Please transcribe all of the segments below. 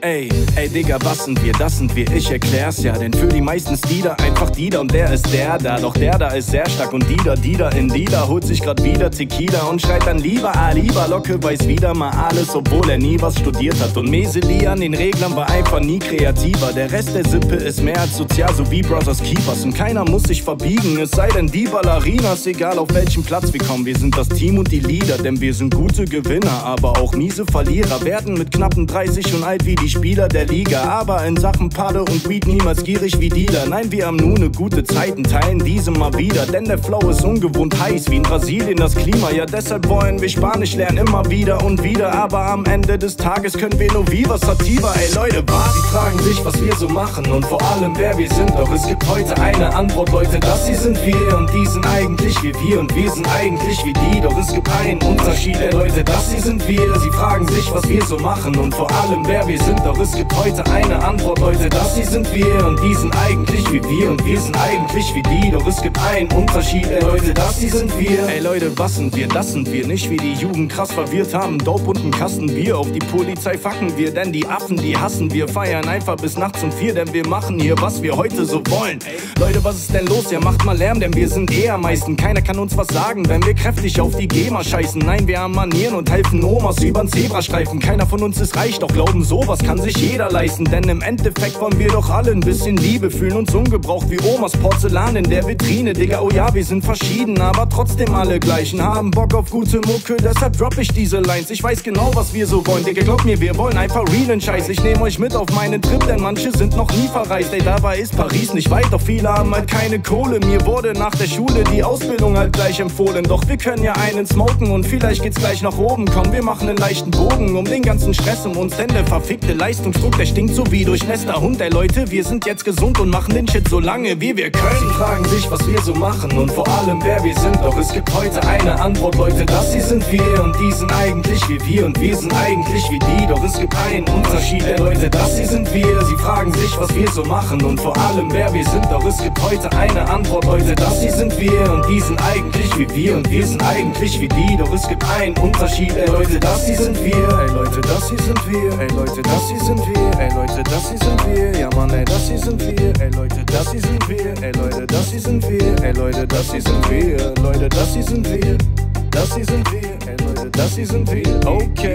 Ey, Digga, was sind wir? Das sind wir, ich erklär's ja. Denn für die meisten ist Dieter einfach Dieter und der ist der da. Doch der da ist sehr stark und Dieter in Dieter holt sich grad wieder Tequila und schreit dann lieber, lieber Locke weiß wieder mal alles, obwohl er nie was studiert hat. Und Meseli an den Reglern war einfach nie kreativer. Der Rest der Sippe ist mehr als sozial, so wie Brothers Keepers. Und keiner muss sich verbiegen, es sei denn die Ballerinas. Egal auf welchem Platz wir kommen, wir sind das Team und die Leader. Denn wir sind gute Gewinner, aber auch miese Verlierer. Werden mit knappen 30 und alt wie die Spieler der Liga, aber in Sachen Palle und Weed niemals gierig wie Dealer. Nein, wir haben nur ne gute Zeit und teilen diese mal wieder, denn der Flow ist ungewohnt heiß wie in Brasilien das Klima. Ja, deshalb wollen wir Spanisch lernen immer wieder und wieder, aber am Ende des Tages können wir nur Viva Sativa. Ey Leute, was? Sie fragen sich, was wir so machen und vor allem wer wir sind, doch es gibt heute eine Antwort, Leute, das hier sind wir und die sind eigentlich wie wir und wir sind eigentlich wie die, doch es gibt einen Unterschied, ey Leute, das hier sind wir. Sie fragen sich, was wir so machen und vor allem wer wir sind, doch es gibt heute eine Antwort, Leute, das hier sind wir und die sind eigentlich wie wir und wir sind eigentlich wie die, doch es gibt einen Unterschied, ey Leute, das hier sind wir. Ey Leute, was sind wir? Das sind wir, nicht wie die Jugend krass verwirrt haben, Dope und einen Kasten Bier, auf die Polizei fucken wir, denn die Affen, die hassen wir, feiern einfach bis nachts um 4, denn wir machen hier, was wir heute so wollen. Leute, was ist denn los? Ja, macht mal Lärm, denn wir sind eher meisten, keiner kann uns was sagen, wenn wir kräftig auf die GEMA scheißen. Nein, wir haben Manieren und helfen Omas übern Zebrastreifen, keiner von uns ist reich, doch glauben, sowas kann sich jeder leisten, denn im Endeffekt wollen wir doch alle ein bisschen Liebe, fühlen uns ungebraucht wie Omas Porzellan in der Vitrine, Digga, oh ja, wir sind verschieden, aber trotzdem alle gleichen, haben Bock auf gute Mucke, deshalb drop ich diese Lines, ich weiß genau, was wir so wollen, Digga, glaub mir, wir wollen einfach realen Scheiß, ich nehm euch mit auf meinen Trip, denn manche sind noch nie verreist, ey, dabei ist Paris nicht weit, doch viele haben halt keine Kohle, mir wurde nach der Schule die Ausbildung halt gleich empfohlen, doch wir können ja einen smoken und vielleicht geht's gleich nach oben, komm, wir machen einen leichten Bogen um den ganzen Stress um uns, denn der verfickte Leistungsdruck, der stinkt so wie durchnässter Hund, ey Leute, wir sind jetzt gesund und machen den Shit so lange wie wir können. Sie fragen sich, was wir so machen und vor allem wer wir sind, doch es gibt heute eine Antwort, Leute, das hier sind wir und die sind eigentlich wie wir und wir sind eigentlich wie die, doch es gibt einen Unterschied, ey Leute, das hier sind wir. Sie fragen sich, was wir so machen und vor allem wer wir sind, doch es gibt heute eine Antwort, Leute, das hier sind wir und die sind eigentlich wie wir und wir sind eigentlich wie die, doch es gibt einen Unterschied, ey Leute, das hier sind wir. Ey Leute, das hier sind wir. Ey Leute, das hier sind wir. Ey Leute, das hier sind wir. Ja Mann, ey, das hier sind wir. Ey Leute, das hier sind wir. Ey Leute, das hier sind wir. Ey Leute, das hier sind wir. Leute, das hier sind wir. Das hier sind wir. Ey Leute, das hier sind wir. Okay,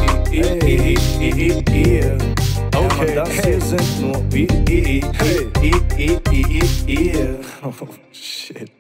okay, das hier sind nur wir. Oh shit.